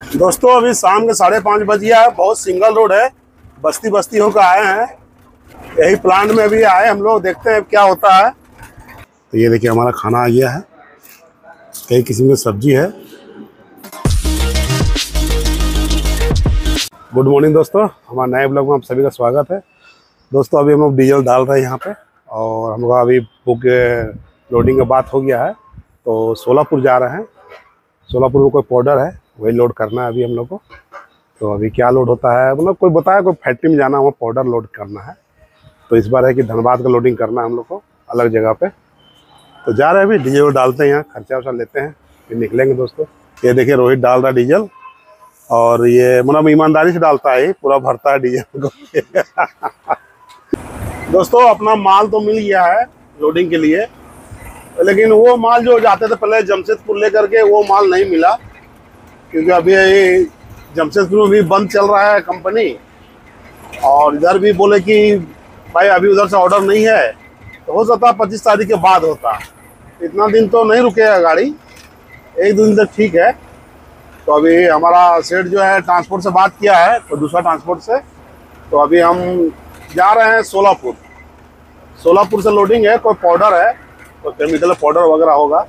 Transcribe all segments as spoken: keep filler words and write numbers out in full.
दोस्तों अभी शाम के साढ़े पाँच बज गया है। बहुत सिंगल रोड है, बस्ती बस्ती होकर आए हैं। यही प्लांट में अभी आए हम लोग, देखते हैं क्या होता है। तो ये देखिए हमारा खाना आ गया है, कई किस्म की सब्जी है। गुड मॉर्निंग दोस्तों, हमारे नए ब्लॉग में आप सभी का स्वागत है। दोस्तों अभी हम लोग डीजल डाल रहे हैं यहाँ पे, और हम लोग अभी बुक लोडिंग का बात हो गया है तो सोलापुर जा रहे हैं। सोलापुर में कोई पाउडर है, वही लोड करना है अभी हम लोग को। तो अभी क्या लोड होता है, मतलब कोई बताया कोई फैक्ट्री में जाना, वहाँ पाउडर लोड करना है। तो इस बार है कि धनबाद का लोडिंग करना है हम लोग को अलग जगह पे। तो जा रहे हैं अभी, डीजल डालते हैं यहाँ, खर्चा वर्चा लेते हैं फिर निकलेंगे। दोस्तों ये देखिए रोहित डाल रहा है डीजल, और ये मतलब ईमानदारी से डालता है, पूरा भरता है डीजल को। दोस्तों अपना माल तो मिल गया है लोडिंग के लिए, लेकिन वो माल जो जाते थे पहले जमशेदपुर लेकर के, वो माल नहीं मिला। क्योंकि अभी जमशेदपुर में भी बंद चल रहा है कंपनी, और इधर भी बोले कि भाई अभी उधर से ऑर्डर नहीं है, तो हो सकता है पच्चीस तारीख के बाद होता। इतना दिन तो नहीं रुकेगा गाड़ी, एक दो दिन तक ठीक है। तो अभी हमारा सेठ जो है ट्रांसपोर्ट से बात किया है, तो दूसरा ट्रांसपोर्ट से, तो अभी हम जा रहे हैं सोलापुर। सोलापुर से लोडिंग है, कोई पाउडर है, तो केमिकल पाउडर वगैरह होगा।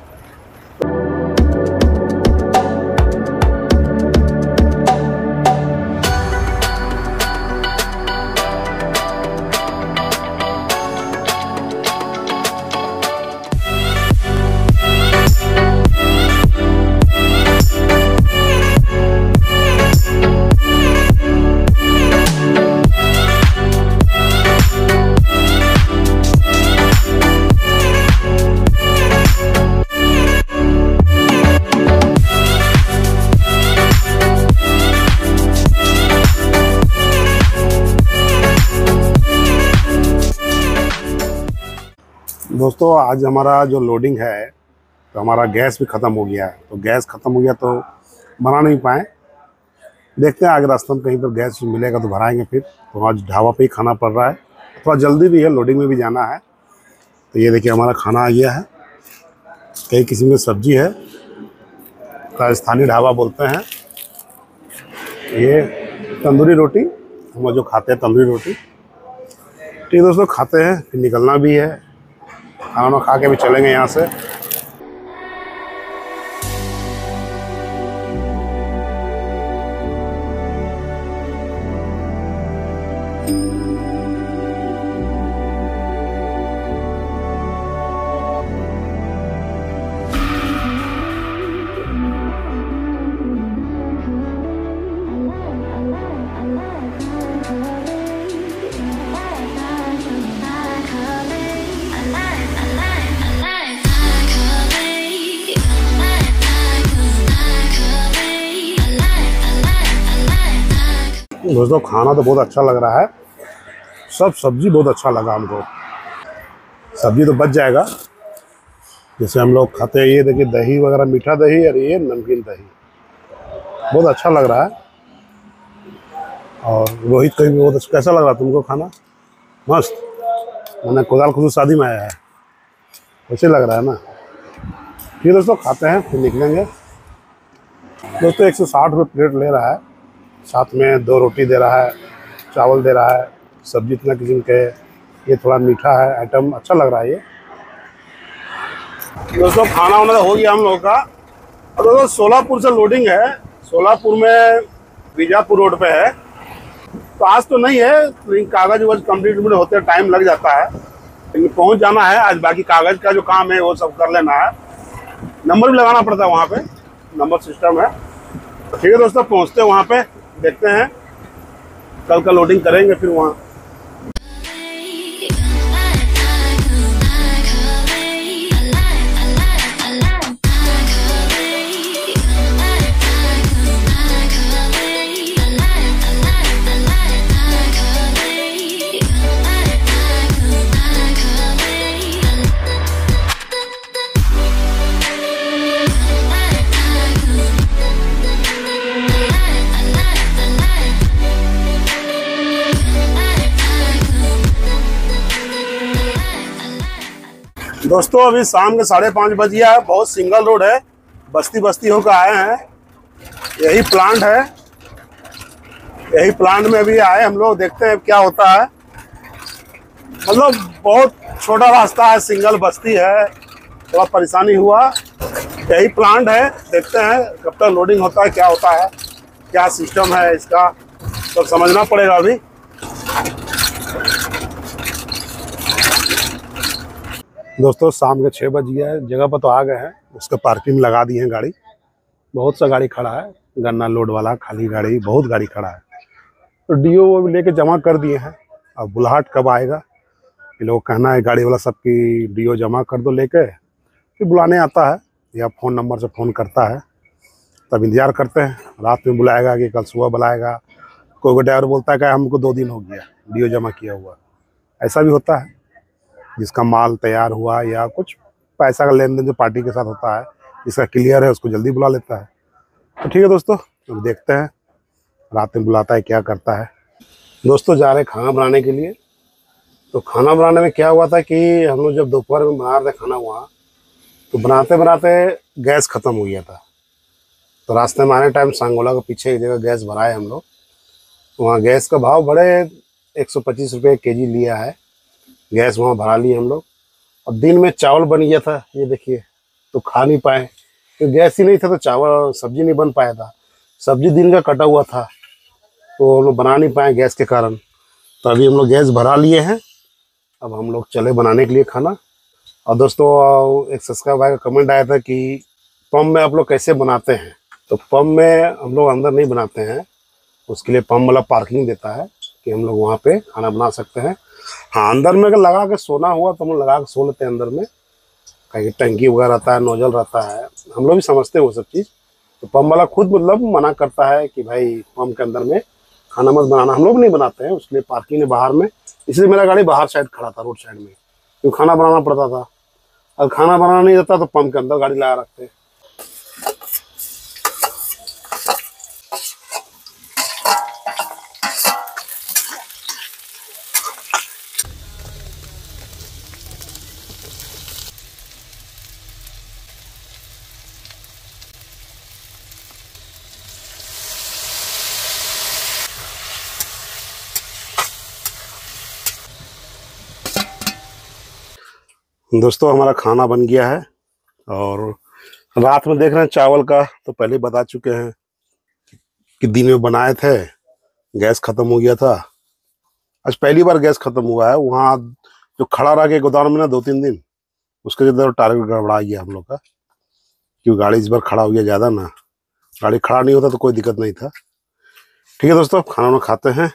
दोस्तों आज हमारा जो लोडिंग है, तो हमारा गैस भी ख़त्म हो गया है। तो गैस ख़त्म हो गया तो बना नहीं पाए, देखते हैं आगे रास्ते में कहीं पर गैस मिलेगा तो भराएंगे फिर। तो आज ढाबा पे ही खाना पड़ रहा है, थोड़ा जल्दी भी है, लोडिंग में भी जाना है। तो ये देखिए हमारा खाना आ गया है, कई किस्म की सब्जी है, राजस्थानी ढाबा बोलते हैं। ये तंदूरी रोटी, हम जो खाते हैं तंदूरी रोटी। ठीक दोस्तों, खाते हैं फिर निकलना भी है, खाना खा के भी चलेंगे यहाँ से। दोस्तों खाना तो बहुत अच्छा लग रहा है, सब सब्जी बहुत अच्छा लगा हमको। सब्जी तो बच जाएगा, जैसे हम लोग खाते हैं। ये देखिए दही वगैरह, मीठा दही, और ये नमकीन दही, बहुत अच्छा लग रहा है। और रोहित का भी बहुत अच्छा। कैसा लग रहा है तुमको खाना? मस्त, मैंने कोदाल खुद शादी में आया है, वैसे लग रहा है ना। ठीक दोस्तों, खाते हैं फिर निकलेंगे। दोस्तों एक सौ साठ रुपये प्लेट ले रहा है, साथ में दो रोटी दे रहा है, चावल दे रहा है, सब्जी इतना किस्म के। ये थोड़ा मीठा है आइटम, अच्छा लग रहा है ये। दोस्तों खाना वाना हो गया हम लोगों का। और दोस्तों सोलापुर से लोडिंग है, सोलापुर में बीजापुर रोड पे है। तो आज तो नहीं है, लेकिन कागज वगज कंप्लीट होते टाइम लग जाता है, लेकिन पहुंच जाना है आज। बाकी कागज का जो काम है वो सब कर लेना है। नंबर भी लगाना पड़ता है वहाँ पे, नंबर सिस्टम है। ठीक है दोस्तों, पहुँचते हैं वहाँ पे, देखते हैं कल का लोडिंग करेंगे फिर वहाँ। दोस्तों अभी शाम के साढ़े पाँच बज गया है। बहुत सिंगल रोड है, बस्ती बस्ती होकर आए हैं। यही प्लांट है, यही प्लांट में भी आए हम लोग, देखते हैं क्या होता है। मतलब बहुत छोटा रास्ता है, सिंगल बस्ती है, थोड़ा परेशानी हुआ। यही प्लांट है, देखते हैं कब तक लोडिंग होता है, क्या होता है, क्या सिस्टम है इसका, तो समझना पड़ेगा अभी। दोस्तों शाम के छः बज गया है, जगह पर तो आ गए हैं, उसका पार्किंग में लगा दिए हैं गाड़ी। बहुत सा गाड़ी खड़ा है, गन्ना लोड वाला, खाली गाड़ी, बहुत गाड़ी खड़ा है। तो डीओ वो लेके जमा कर दिए हैं। अब बुलाहट कब आएगा, ये लोग कहना है गाड़ी वाला सबकी डीओ जमा कर दो लेके, फिर बुलाने आता है या फ़ोन नंबर से फ़ोन करता है, तब इंतज़ार करते हैं। रात में बुलाएगा कि कल सुबह बुलाएगा। कोई कोई ड्राइवर बोलता है कि हमको दो दिन हो गया डीओ जमा किया हुआ। ऐसा भी होता है, जिसका माल तैयार हुआ या कुछ पैसा का लेन देन जो पार्टी के साथ होता है, जिसका क्लियर है उसको जल्दी बुला लेता है। तो ठीक है दोस्तों, अब देखते हैं रात में बुलाता है क्या करता है। दोस्तों जा रहे खाना बनाने के लिए। तो खाना बनाने में क्या हुआ था कि हम लोग जब दोपहर में बना रहे थे खाना वहाँ, तो बनाते बनाते गैस ख़त्म हो गया था। तो रास्ते में आने टाइम सांगोला के पीछे एक जगह गैस भराए हम लोग। वहाँ गैस का भाव बड़े एक सौ पच्चीस रुपये के जी लिया है। गैस वहाँ भरा लिए हम लोग। और दिन में चावल बन गया था, ये देखिए, तो खा नहीं पाए क्योंकि गैस ही नहीं था, तो चावल सब्जी नहीं बन पाया था। सब्जी दिन का कटा हुआ था, तो हम लोग बना नहीं पाए गैस के कारण। तो अभी हम लोग गैस भरा लिए हैं, अब हम लोग चले बनाने के लिए खाना। और दोस्तों एक सब्सक्राइबर भाई का कमेंट आया था कि पंप में आप लोग कैसे बनाते हैं। तो पंप में हम लोग अंदर नहीं बनाते हैं, उसके लिए पंप वाला पार्किंग देता है कि हम लोग वहाँ पे खाना बना सकते हैं। हाँ, अंदर में अगर लगा के सोना हुआ तो हम लोग लगा के सो लेते हैं अंदर में, कहीं टंकी वगैरह रहता है, नोजल रहता है, हम लोग भी समझते हैं वो सब चीज़। तो पंप वाला खुद मतलब मना करता है कि भाई पंप के अंदर में खाना मत बनाना। हम लोग नहीं बनाते हैं, उसके लिए पार्किंग है बाहर में, इसलिए मेरा गाड़ी बाहर साइड खड़ा था, रोड साइड में, क्योंकि खाना बनाना पड़ता था। अगर खाना बनाना नहीं रहता तो पंप के अंदर गाड़ी लगा रखते हैं। दोस्तों हमारा खाना बन गया है, और रात में देख रहे हैं चावल का, तो पहले बता चुके हैं कि दिन में बनाए थे, गैस ख़त्म हो गया था। आज पहली बार गैस ख़त्म हुआ है। वहाँ जो खड़ा रह गया गोदाम में ना दो तीन दिन, उसके इधर टारगेट गड़बड़ा गया हम लोग का, क्योंकि गाड़ी इस बार खड़ा हो गया ज़्यादा ना। गाड़ी खड़ा नहीं होता तो कोई दिक्कत नहीं था। ठीक है दोस्तों, खाना वाना खाते हैं।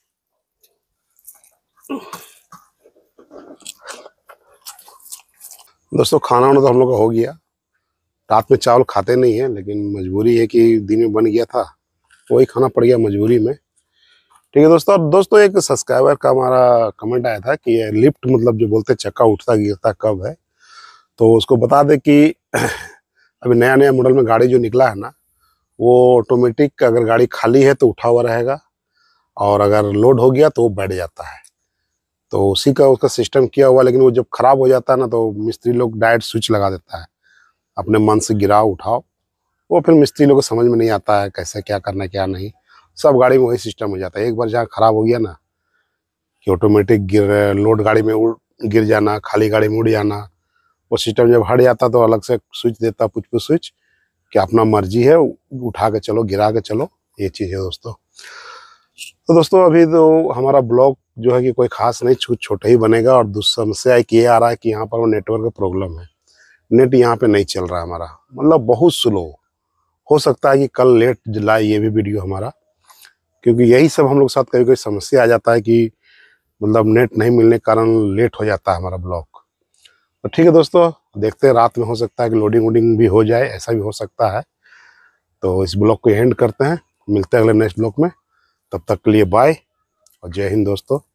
दोस्तों खाना वाना तो हम लोग का हो गया। रात में चावल खाते नहीं हैं, लेकिन मजबूरी है कि दिन में बन गया था, वही खाना पड़ गया मजबूरी में। ठीक है दोस्तों। और दोस्तों एक सब्सक्राइबर का हमारा कमेंट आया था कि लिफ्ट मतलब जो बोलते चक्का उठता गिरता कब है, तो उसको बता दे कि अभी नया नया मॉडल में गाड़ी जो निकला है ना, वो ऑटोमेटिक, अगर गाड़ी खाली है तो उठा हुआ रहेगा, और अगर लोड हो गया तो वो बैठ जाता है। तो उसी का उसका सिस्टम किया हुआ, लेकिन वो जब खराब हो जाता है ना, तो मिस्त्री लोग डायरेक्ट स्विच लगा देता है, अपने मन से गिराओ उठाओ। वो फिर मिस्त्री लोग को समझ में नहीं आता है कैसे क्या करना है क्या नहीं। सब गाड़ी में वही सिस्टम हो जाता है। एक बार जहाँ खराब हो गया ना कि ऑटोमेटिक गिर लोड गाड़ी में उड़ गिर जाना, खाली गाड़ी में उड़ जाना, वो सिस्टम जब हट जाता तो अलग से स्विच देता, पुछ पुछ स्विच, कि अपना मर्जी है, उठा के चलो, गिरा के चलो, ये चीज़ है दोस्तों। तो दोस्तों अभी तो हमारा ब्लॉग जो है कि कोई खास नहीं, कुछ छोटा ही बनेगा। और दूसरी समस्या एक ये आ रहा है कि यहाँ पर वो नेटवर्क का प्रॉब्लम है, नेट यहाँ पे नहीं चल रहा है हमारा, मतलब बहुत स्लो। हो सकता है कि कल लेट लाए ये भी वीडियो हमारा, क्योंकि यही सब हम लोग साथ कभी कभी समस्या आ जाता है कि मतलब नेट नहीं मिलने के कारण लेट हो जाता है हमारा ब्लॉग। तो ठीक है दोस्तों, देखते हैं रात में हो सकता है कि लोडिंग वोडिंग भी हो जाए, ऐसा भी हो सकता है। तो इस ब्लॉग को एंड करते हैं, मिलते हैं अगले नेक्स्ट ब्लॉग में। तब तक के लिए बाय और जय हिंद दोस्तों।